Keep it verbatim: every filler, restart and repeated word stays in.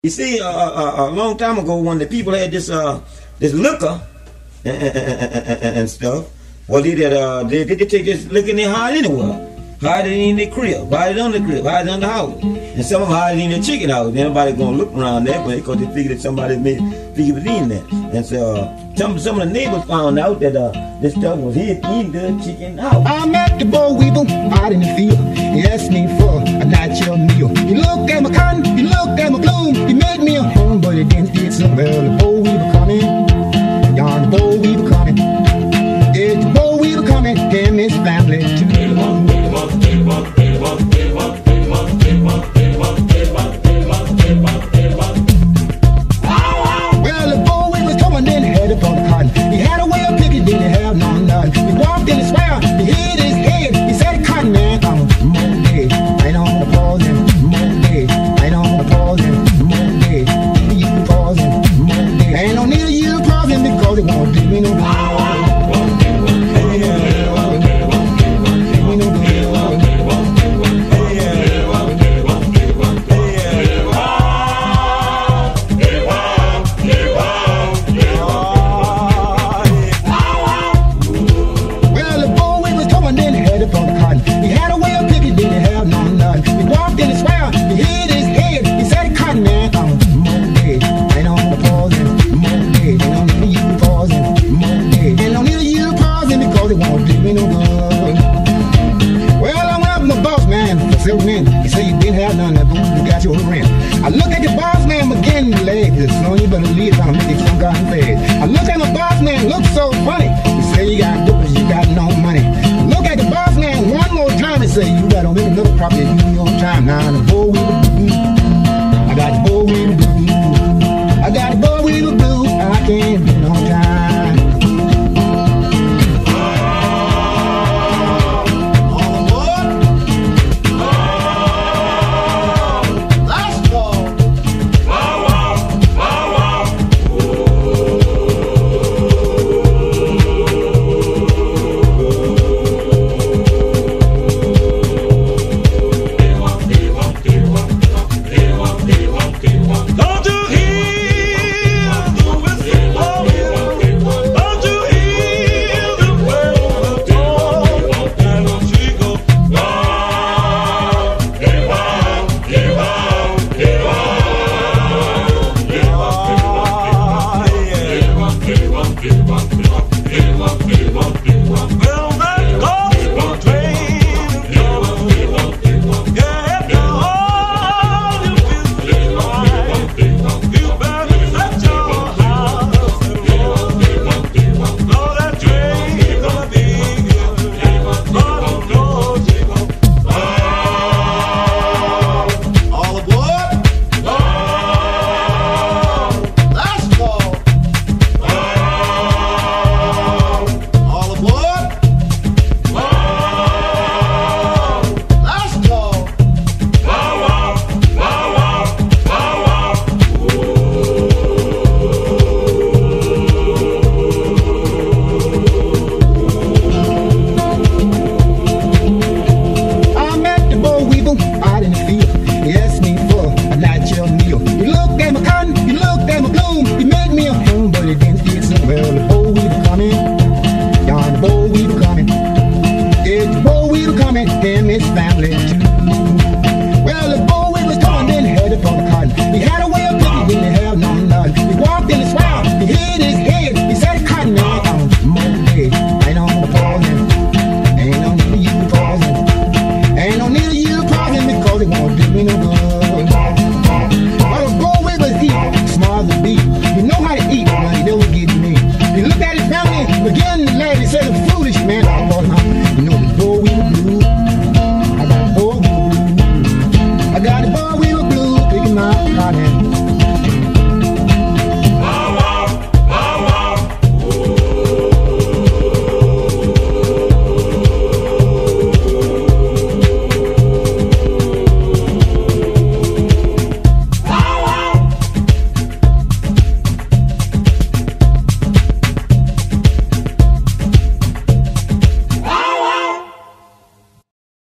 You see, uh, uh, a long time ago, when the people had this uh, this liquor and, and, and, and stuff, well, they did uh, they, they take this liquor and they hide it anywhere, hide it in their crib, hide it on the crib, hide it on the house, and some of them hide it in their chicken house. Nobody gonna look around that way because they figured that somebody may figure it in there. And so uh, some some of the neighbors found out that uh, this stuff was hid in the chicken house. I met the boll weevil out in the field. He asked me for a natural meal. He looked at my cotton, he looked at my bloom. He made me a home, but he didn't fit so well. The boll weevil coming, yarn the boll weevil coming. It's the boll weevil coming, him his family too. Well, the boll weevil was coming in headed for the cotton. He had a way of picking, didn't have no none. He walked in the square, he hit his head. He said, "Cotton man, I'm a more dead. I don't want to pause him, more dead. I don't want to pause him, more dead. You pause him, more dead. Ain't no need of you to pause him because it won't do me no good." He said you didn't have none of that, you got your rent. I look at the boss man again, the legs. So you better leave, trying to make it some gotten fed. I look at my boss man, look so funny. He say you got dope, you got no money. Look at the boss man one more time and say you gotta make another property, you need your time. Now the boll weevil blue, I got the boll weevil blue, I got the boll weevil blue, I can't do no time. Him his family too. Well, the boll weevil was coming in headed for the cotton. He had a way of picking, didn't have no none. He walked in the swamp, he hit his head. He said, "Cotton man, I'm more dead. I don't want to pause him. Ain't no need of you to pause him. Ain't no need of you to pause him because it won't do me no good." Well, the boll weevil eat, smart as a bee. You know how to eat, but he never get me. He looked at his family, began to laugh. He said, "A foolish man, I thought not. You know the boll weevil blue. I got the boll weevil blue. I got the boll weevil